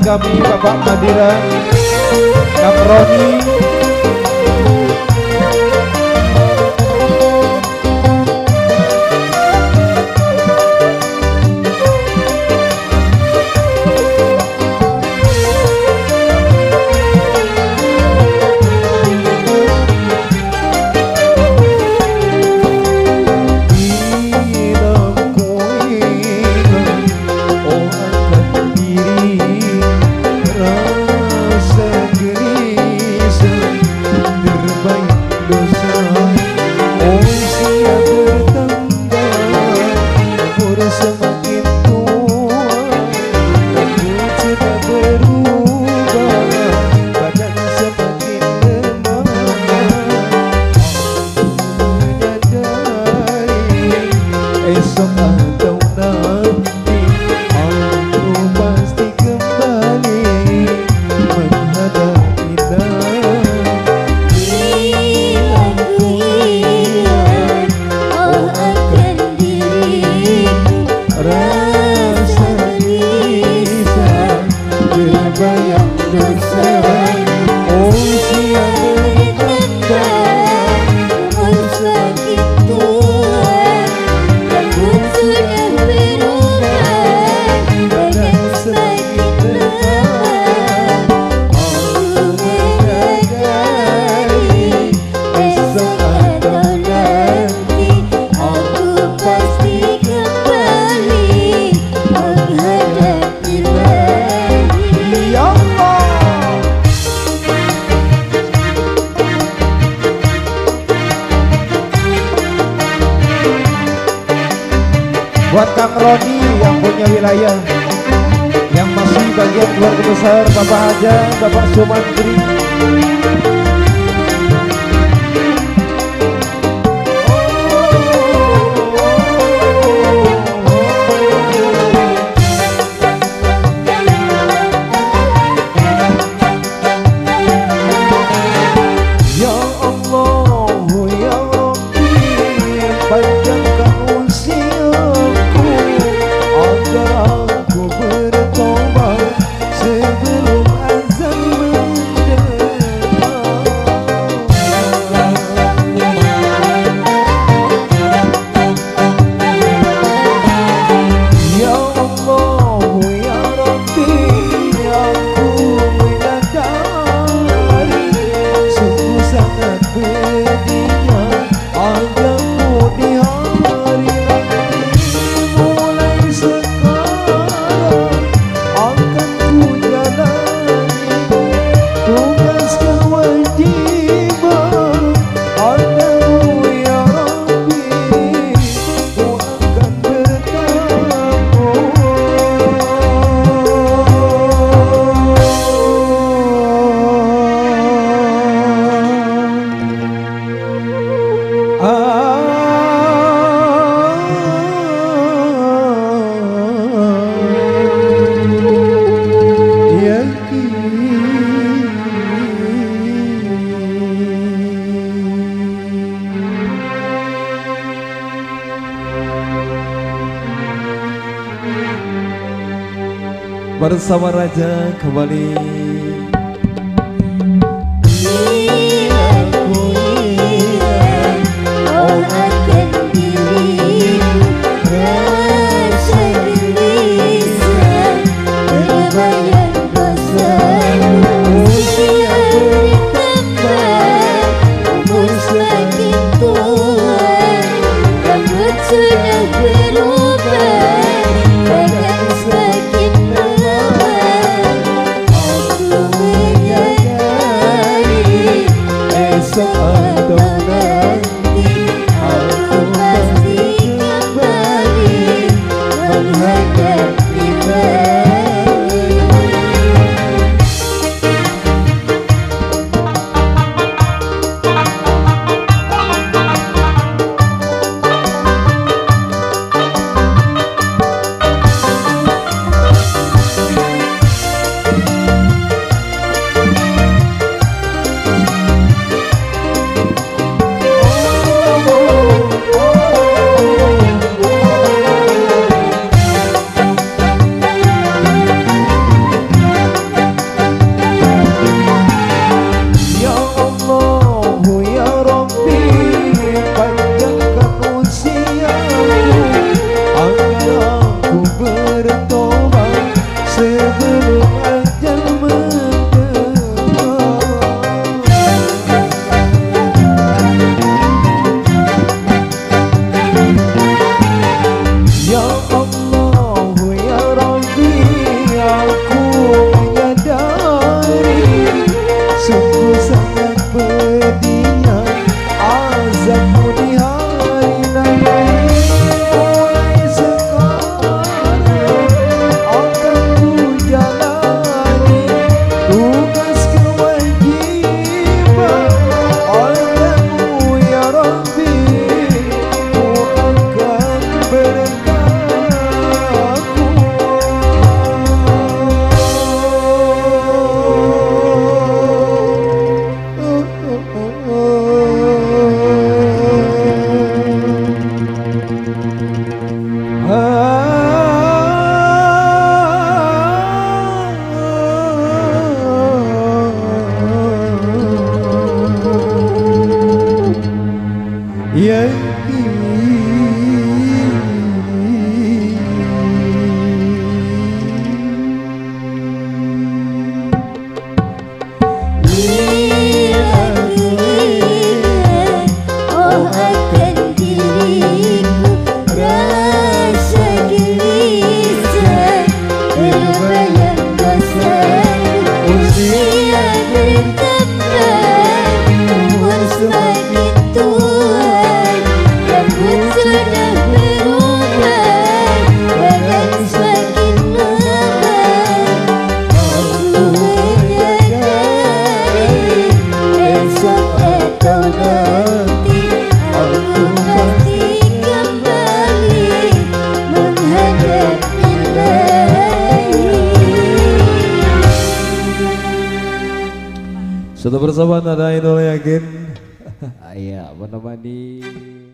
kami Bapak Madira, Kang Roni. Buat Kang Roni yang punya wilayah, yang masih bagian keluarga besar Bapak Haja, Bapak Sumantri. Ya Allah, ya Rabbi, panjangkan usiaku agar aku bertobat sebelum azan mendekat. Ya Allah, ya Rabbi, aku menyadari sungguh sangat pedihnya azanmu di hari nanti. Mulai sekarang akan ku jalani tugas kewajiban padamu ya Rabbi, ku akan bersama Raja kembali. oh akan diriku rasa gelisah terbayang bosan usia bertambah umur semakin tua rambut sudah berubah badan semakin lemah aku menyadari esok atau nanti aku pasti kembali menghadap Ilahi. Sudah bersama Nada Idol Yakin. Iya, menemani